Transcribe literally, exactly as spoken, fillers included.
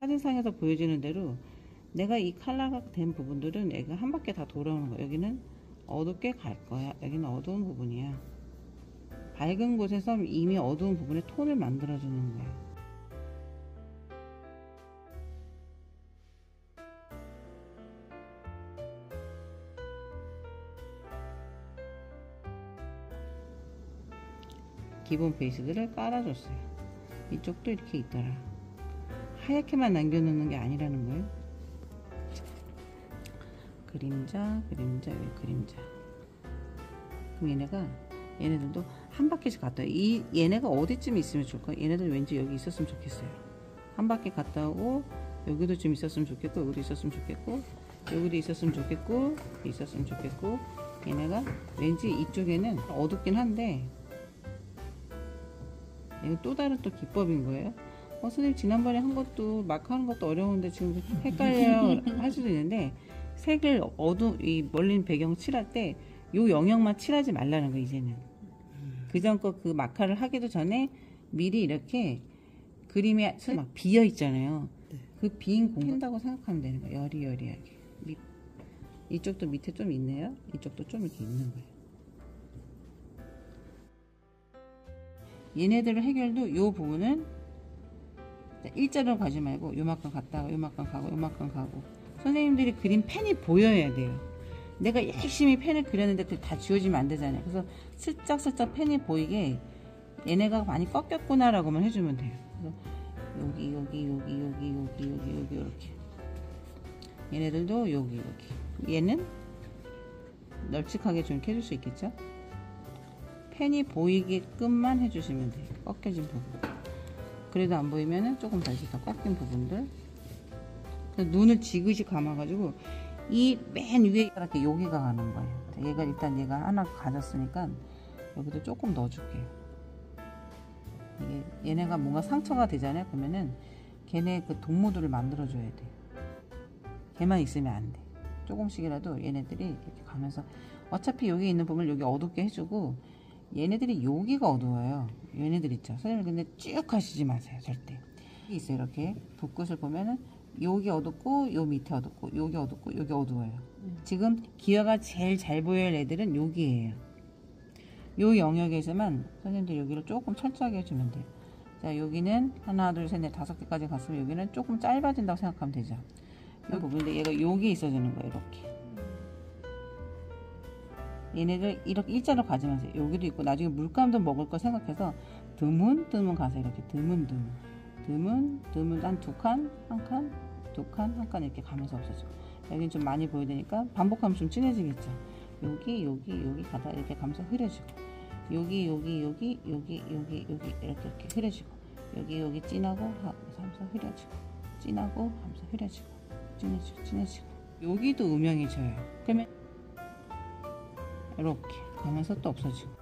사진상에서 보여지는 대로 내가 이 컬러가 된 부분들은 애가 한 바퀴 다 돌아오는 거야. 여기는 어둡게 갈 거야. 여기는 어두운 부분이야. 밝은 곳에서 이미 어두운 부분에 톤을 만들어 주는 거야. 기본 베이스들을 깔아줬어요. 이쪽도 이렇게 있더라. 하얗게만 남겨놓는 게 아니라는 거예요. 그림자, 그림자, 왜 그림자. 그럼 얘네가, 얘네들도 한 바퀴씩 갔다. 이 얘네가 어디쯤 있으면 좋을까? 얘네들 왠지 여기 있었으면 좋겠어요. 한 바퀴 갔다 오고, 여기도 좀 있었으면 좋겠고, 여기도 있었으면 좋겠고, 여기도 있었으면 좋겠고, 있었으면 좋겠고. 얘네가 왠지 이쪽에는 어둡긴 한데, 이거 또 다른 또 기법인 거예요. 어, 선생님 지난번에 한 것도 마크 하는 것도 어려운데 지금 헷갈려요 할 수도 있는데, 색을 어두 이 멀린 배경 칠할 때 요 영역만 칠하지 말라는 거. 이제는 그전 거 그 마카를 하기도 전에 미리 이렇게 그림에 막 비어 있잖아요. 그 빈 공간 핀다고 생각하면 되는 거예요. 여리여리하게. 밑, 이쪽도 밑에 좀 있네요. 이쪽도 좀 이렇게 있는 거예요. 얘네들의 해결도 요 부분은 일자로 가지 말고 요만큼 갔다가 요만큼 가고 요만큼 가고. 선생님들이 그린 펜이 보여야 돼요. 내가 열심히 펜을 그렸는데 그게 다 지워지면 안 되잖아요. 그래서 슬쩍슬쩍 펜이 보이게 얘네가 많이 꺾였구나 라고만 해주면 돼요. 그래서 여기 여기 여기 여기 여기 여기 여기 이렇게. 얘네들도 여기 여기. 얘는 널찍하게 좀 이렇게 해줄 수 있겠죠. 펜이 보이게끔만 해주시면 돼요. 꺾여진 부분. 그래도 안 보이면은 조금 다시 더 꺾인 부분들. 눈을 지그시 감아가지고 이 맨 위에 이렇게 여기가 가는 거예요. 얘가 일단 얘가 하나 가졌으니까 여기도 조금 넣어줄게요. 이게 얘네가 뭔가 상처가 되잖아요. 그러면은 걔네 그 동무들을 만들어줘야 돼요. 걔만 있으면 안 돼. 조금씩이라도 얘네들이 이렇게 가면서 어차피 여기 있는 부분을 여기 어둡게 해주고, 얘네들이 여기가 어두워요. 얘네들 있죠. 선생님 근데 쭉 하시지 마세요. 절대. 여기 있어요. 이렇게 붓끝을 보면은 여기 어둡고 요 밑에 어둡고 여기 어둡고 여기 어두워요. 음. 지금 기화가 제일 잘 보여야 애들은 여기에요. 요 영역에서만 선생님들 여기를 조금 철저하게 해주면 돼요. 자, 여기는 하나 둘 셋 넷 다섯 개까지 갔으면 여기는 조금 짧아진다고 생각하면 되죠. 이 부분인데 얘가 여기 있어지는 거예요. 이렇게. 얘네들 이렇게 일자로 가지면서 여기도 있고, 나중에 물감도 먹을 거 생각해서 드문드문 가서 이렇게 드문드문 드문 드문 한 두 칸, 한 칸, 두 칸, 한 칸 이렇게 가면서 없어지고. 여기는 좀 많이 보여야 되니까 반복하면 좀 진해지겠죠. 여기 여기 여기 가다 이렇게 가면서 흐려지고, 여기 여기 여기 여기 여기 여기 이렇게 이렇게 흐려지고, 여기 여기 진하고 하면서 흐려지고, 진하고 하면서 흐려지고, 진해지고 진해지고. 여기도 음영이 져요. 그러면 이렇게 가면서 또 없어지고.